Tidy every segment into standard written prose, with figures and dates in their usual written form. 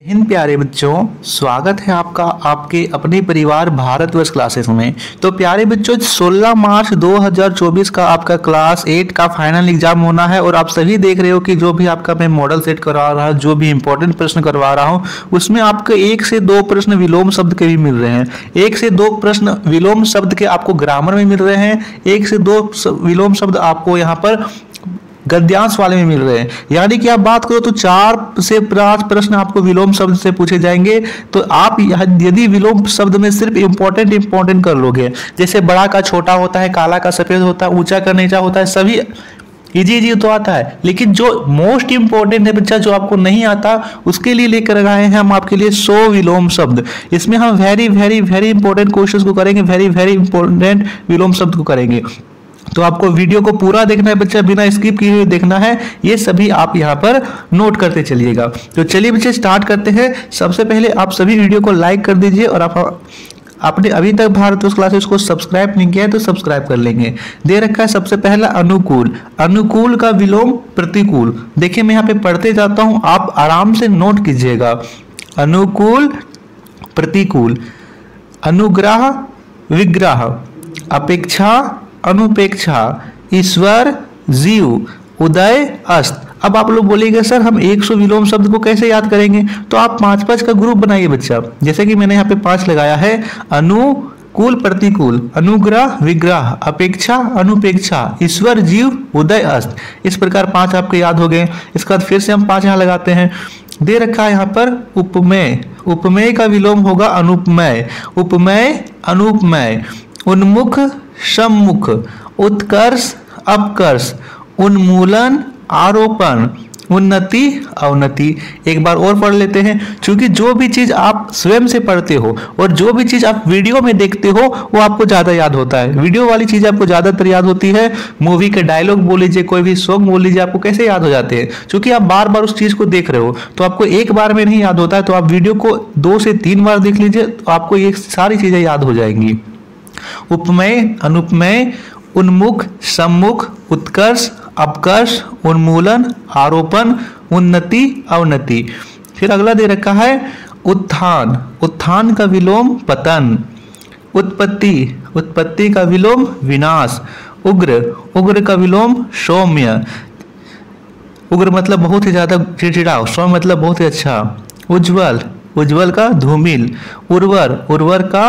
हिंद प्यारे बच्चों, स्वागत है आपका आपके अपने परिवार भारतवर्ष क्लासेस में। तो प्यारे बच्चों, 16 मार्च 2024 का आपका क्लास 8 का फाइनल एग्जाम होना है और आप सभी देख रहे हो कि जो भी आपका मैं मॉडल सेट करवा रहा हूँ, जो भी इंपॉर्टेंट प्रश्न करवा रहा हूँ, उसमें आपको 1 से 2 प्रश्न विलोम शब्द के भी मिल रहे हैं। 1 से 2 प्रश्न विलोम शब्द के आपको ग्रामर में मिल रहे हैं। 1 से 2 विलोम शब्द आपको यहाँ पर गद्यांश वाले में मिल रहे हैं। यानी कि आप बात करो तो 4 से 5 प्रश्न आपको विलोम शब्द से पूछे जाएंगे। तो आप यदि विलोम शब्द में सिर्फ इंपॉर्टेंट कर लोगे, जैसे बड़ा का छोटा होता है, काला का सफेद होता है, ऊंचा का नीचा होता है, सभी इजी तो आता है। लेकिन जो मोस्ट इंपॉर्टेंट है बच्चा, जो आपको नहीं आता, उसके लिए लेकर आए हैं हम आपके लिए 100 विलोम शब्द। इसमें हम वेरी इंपॉर्टेंट क्वेश्चन को करेंगे, वेरी इंपॉर्टेंट विलोम शब्द को करेंगे। तो आपको वीडियो को पूरा देखना है बच्चा, बिना स्किप किए हुए देखना है। ये सभी आप यहाँ पर नोट करते चलिएगा। तो चलिए बच्चे स्टार्ट करते हैं। सबसे पहले आप सभी वीडियो को लाइक कर दीजिए और आपने अभी तक भारतवर्ष क्लासेस को सब्सक्राइब नहीं किया है तो सब्सक्राइब कर लेंगे। दे रखा है सबसे पहला अनुकूल। अनुकूल का विलोम प्रतिकूल। देखिए मैं यहाँ पे पढ़ते जाता हूँ, आप आराम से नोट कीजिएगा। अनुकूल प्रतिकूल, अनुग्रह विग्रह, अपेक्षा अनुपेक्षा, ईश्वर जीव, उदय अस्त। अब आप लोग बोलिएगा सर हम 100 विलोम शब्द को कैसे याद करेंगे? तो आप 5-5 का ग्रुप बनाइए बच्चा। जैसे कि मैंने यहाँ पे 5 लगाया है। अनुकूल प्रतिकूल, अनुग्रह विग्रह, अपेक्षा अनुपेक्षा, ईश्वर जीव, उदय अस्त। इस प्रकार 5 आपके याद हो गए। इसके बाद फिर से हम 5 यहाँ लगाते हैं। दे रखा है यहाँ पर उपमेय। उपमेय का विलोम होगा अनुपमेय। उपमेय अनुपमेय, उन्मुख सम्मुख, उत्कर्ष अपकर्ष, उन्मूलन आरोपण, उन्नति अवनति। एक बार और पढ़ लेते हैं, क्योंकि जो भी चीज आप स्वयं से पढ़ते हो और जो भी चीज आप वीडियो में देखते हो वो आपको ज्यादा याद होता है। वीडियो वाली चीज आपको ज्यादातर याद होती है। मूवी के डायलॉग बोल लीजिए, कोई भी सॉन्ग बोल लीजिए, आपको कैसे याद हो जाते हैं? क्योंकि आप बार बार उस चीज को देख रहे हो, तो आपको एक बार में नहीं याद होता है। तो आप वीडियो को 2 से 3 बार देख लीजिए, तो आपको ये सारी चीजें याद हो जाएंगी। उपमेय अनुपमेय, उन्मुख सम्मुख, उत्कर्ष अपकर्ष, उन्मूलन आरोपण, उन्नति अवनति। फिर अगला दे रखा है उत्थान। उत्थान का विलोम पतन। उत्पत्ति। उत्पत्ति का विलोम विनाश। उग्र। उग्र का विलोम सौम्य। उग्र मतलब बहुत ही ज्यादा चिड़चिड़ा, सौम्य मतलब बहुत ही अच्छा। उज्ज्वल। उज्ज्वल का धूमिल। उर्वर। उर्वर का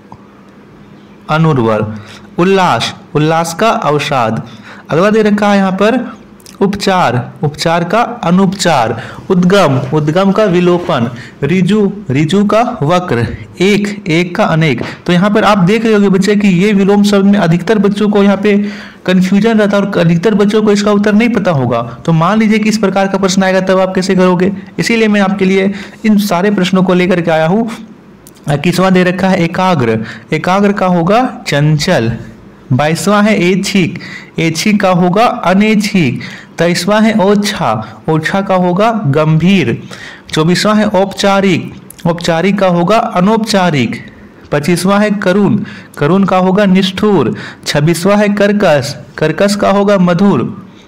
अनुर्वर। उल्लास। उल्लास का अवसाद। अगला दे रखा है यहाँ पर उपचार। उपचार का अनुपचार। उद्गम। उद्गम का विलोपन। ऋजु। ऋजु का वक्र। एक। एक का अनेक। तो यहाँ पर आप देख रहे होंगे बच्चे कि ये विलोम शब्द में अधिकतर बच्चों को यहाँ पे कंफ्यूजन रहता है और अधिकतर बच्चों को इसका उत्तर नहीं पता होगा। तो मान लीजिए कि इस प्रकार का प्रश्न आएगा, तब आप कैसे करोगे? इसीलिए मैं आपके लिए इन सारे प्रश्नों को लेकर के आया हूँ। 21वां दे रखा है एकाग्र। एकाग्र का होगा चंचल। 22वां है ऐच्छिक। ऐच्छिक का होगा अनैच्छिक। 23वां है ओछा। ओछा का होगा गंभीर। 24वां है औपचारिक। औपचारिक का होगा अनौपचारिक। 25वां है करुण। करुण का होगा निष्ठुर। 26वां है कर्कश। कर्कश का होगा मधुर।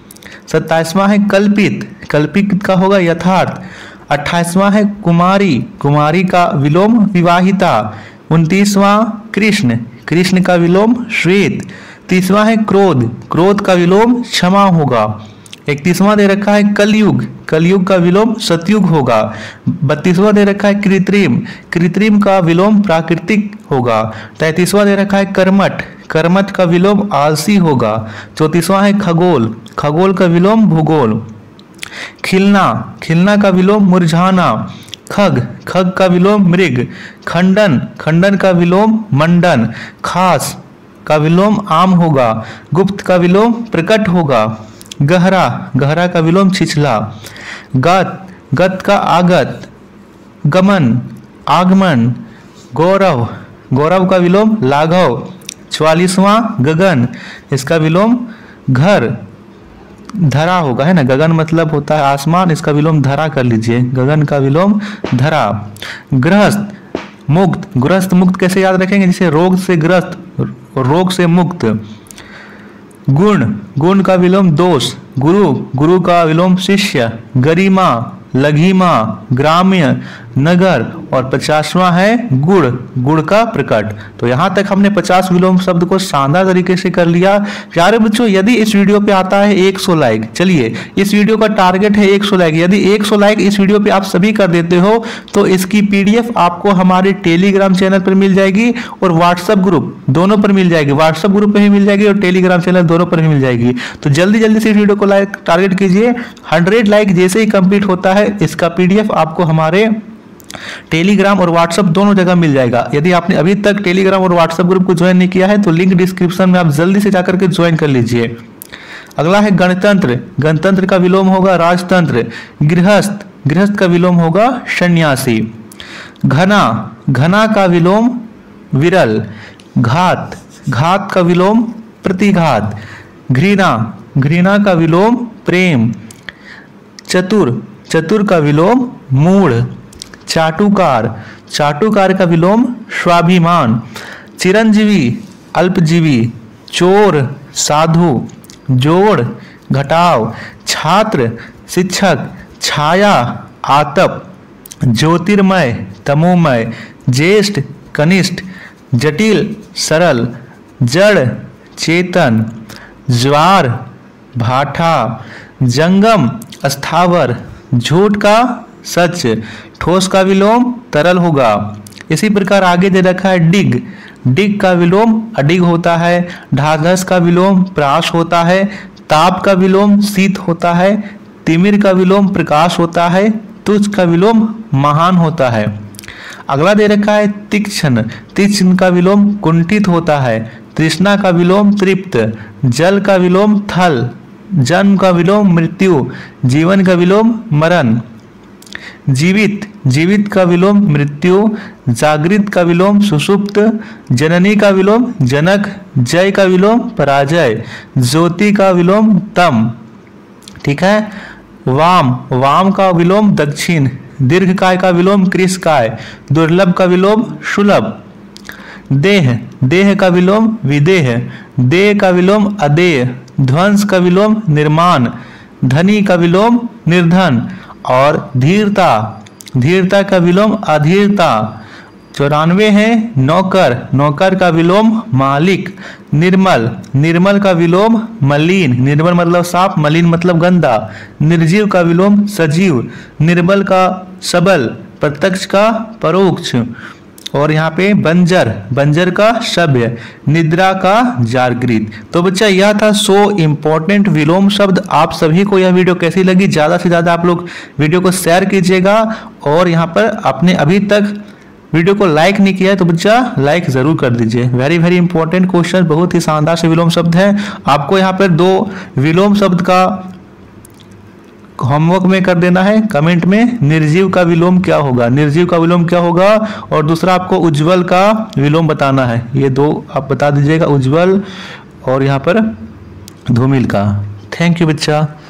27वां है कल्पित। कल्पित का होगा यथार्थ। 28वां है कुमारी। कुमारी का विलोम विवाहिता। 29वां कृष्ण। कृष्ण का विलोम श्वेत। 30वां है क्रोध। क्रोध का विलोम क्षमा होगा। 31वां दे रखा है कलयुग। कलयुग का विलोम सतयुग होगा। 32वां दे रखा है कृत्रिम। कृत्रिम का विलोम प्राकृतिक होगा। 33वां दे रखा है कर्मठ। कर्मठ का विलोम आलसी होगा। 34वां है खगोल। खगोल का विलोम भूगोल। खिलना। खिलना का विलोम मुरझाना। खग। खग का विलोम मृग। खंडन। खंडन का विलोम मंडन। खास का विलोम आम होगा। गुप्त का विलोम प्रकट होगा। गहरा। गहरा का विलोम छिछला। गत। गत का आगत। गमन आगमन। गौरव। गौरव का विलोम लाघव। 44वां गगन। इसका विलोम घर धरा होगा, है ना। गगन मतलब होता है आसमान, इसका विलोम धरा कर लीजिए। गगन का विलोम धरा। गृहस्थ मुक्त। गृहस्थ मुक्त कैसे याद रखेंगे? जैसे रोग से ग्रस्त, रोग से मुक्त। गुण। गुण का विलोम दोष। गुरु। गुरु का विलोम शिष्य। गरिमा। लघिमा, ग्राम्य, नगर, और 50वां है गुड़, गुड़ का प्रकट। तो यहाँ तक हमने 50 विलोम शब्द को शानदार तरीके से कर लिया। प्यारे बच्चों, यदि इस वीडियो पे आता है 100 लाइक, चलिए इस वीडियो का टारगेट है 100 लाइक, यदि 100 लाइक इस वीडियो पे आप सभी कर देते हो तो इसकी पीडीएफ आपको हमारे टेलीग्राम चैनल पर मिल जाएगी और व्हाट्सएप ग्रुप दोनों पर मिल जाएगी। व्हाट्सएप ग्रुप पे भी मिल जाएगी और टेलीग्राम चैनल दोनों पर भी मिल जाएगी। तो जल्दी जल्दी से इस वीडियो को लाइक टारगेट कीजिए। 100 लाइक जैसे ही कंप्लीट होता है इसका पीडीएफ आपको हमारे टेलीग्राम और व्हाट्सएप दोनों जगह मिल जाएगा। यदि आपने अभी तक टेलीग्राम और व्हाट्सएप ग्रुप को ज्वाइन नहीं किया है तो लिंक डिस्क्रिप्शन में आप जल्दी से जाकर के ज्वाइन कर लीजिए। अगला है गणतंत्र, गणतंत्र का विलोम होगा राजतंत्र। गृहस्थ, गृहस्थ का विलोम होगा सन्यासी। घना, घना का विलोम विरल। घात, घात का विलोम प्रतिघात। घृणा, घृणा का विलोम प्रेम। चतुर, चतुर का विलोम मूढ़। चाटुकार, चाटुकार का विलोम स्वाभिमान। चिरंजीवी, अल्पजीवी। चोर, साधु। जोड़, घटाव। छात्र, शिक्षक। छाया, आतप। ज्योतिर्मय, तमोमय। ज्येष्ठ, कनिष्ठ। जटिल, सरल। जड़, चेतन। ज्वार, भाठा। जंगम, स्थावर। झूठ का सच। ठोस का विलोम तरल होगा। इसी प्रकार आगे दे रखा है डिग, डिग का विलोम अडिग होता है। ढाढ़स का विलोम प्राश होता है। ताप का विलोम शीत होता है। तिमिर का विलोम प्रकाश होता है। तुच्छ का विलोम महान होता है। अगला दे रखा है तीक्ष्ण, तीक्ष्ण का विलोम कुंठित होता है। तृष्णा का विलोम तृप्त। जल का विलोम थल। जन्म का विलोम मृत्यु। जीवन का विलोम मरण। जीवित, जीवित का विलोम मृत्यु। जागृत का विलोम सुषुप्त। जननी का विलोम जनक। जय का विलोम पराजय। ज्योति का विलोम तम। ठीक है। वाम, वाम का विलोम दक्षिण। दीर्घकाय का विलोम कृशकाय। दुर्लभ का विलोम सुलभ। देह, देह का विलोम विदेह। देह का विलोम अदेह। ध्वंस का विलोम निर्माण। धनी का विलोम निर्धन। और धीरता, धीरता का विलोम अधीरता। 94 है नौकर, नौकर का विलोम मालिक। निर्मल, निर्मल का विलोम मलिन। निर्मल मतलब साफ, मलिन मतलब गंदा। निर्जीव का विलोम सजीव। निर्बल का सबल। प्रत्यक्ष का परोक्ष। और यहाँ पे बंजर, बंजर का सभ्य। निद्रा का जागृत। तो बच्चा यह था 100 इंपॉर्टेंट विलोम शब्द। आप सभी को यह वीडियो कैसी लगी, ज़्यादा से ज़्यादा आप लोग वीडियो को शेयर कीजिएगा। और यहाँ पर आपने अभी तक वीडियो को लाइक नहीं किया है तो बच्चा लाइक जरूर कर दीजिए। वेरी वेरी इंपॉर्टेंट क्वेश्चन, बहुत ही शानदार से विलोम शब्द है। आपको यहाँ पर 2 विलोम शब्द का होमवर्क में कर देना है कमेंट में। निर्जीव का विलोम क्या होगा, निर्जीव का विलोम क्या होगा, और दूसरा आपको उज्जवल का विलोम बताना है। ये 2 आप बता दीजिएगा, उज्जवल और यहाँ पर धूमिल का। थैंक यू बच्चा।